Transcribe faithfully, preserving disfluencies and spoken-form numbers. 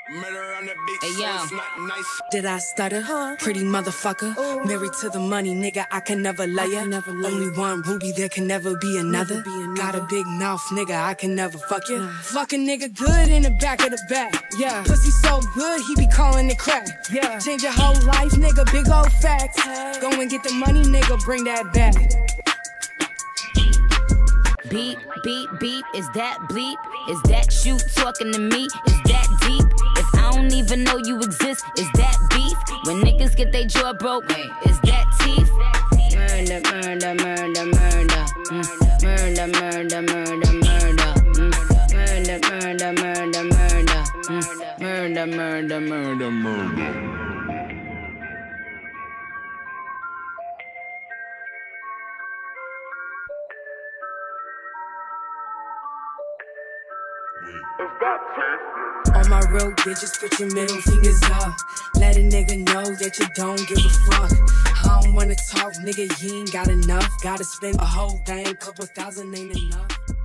Murder on the beat, hey, so yo. it's not nice. Did I stutter? Huh? Pretty motherfucker. Ooh. Married to the money, nigga, I can never lay ya. Never lay Only one Ruby, there can never be another. Never be another. Got a big mouth, nigga, I can never fuck ya. Nah. Fuck a nigga good in the back of the back. Yeah. Pussy so good, he be calling it crack. Yeah. Change your whole life, nigga, big old facts. Hey. Go and get the money, nigga, bring that back. Beep, beep, beep, is that bleep? Is that you talking to me? Is that deep? If I don't even know you exist, is that beef? When niggas get their jaw broke, is that teeth? Murder, murder, murder, murder. Mm. Murder, murder, murder, murder. Mm. Murder, murder, murder, murder. Mm. Murder, murder, murder, murder. All my real bitches, put your middle fingers up. Let a nigga know that you don't give a fuck. I don't wanna talk, nigga, you ain't got enough. Gotta spend a whole thing, couple thousand ain't enough.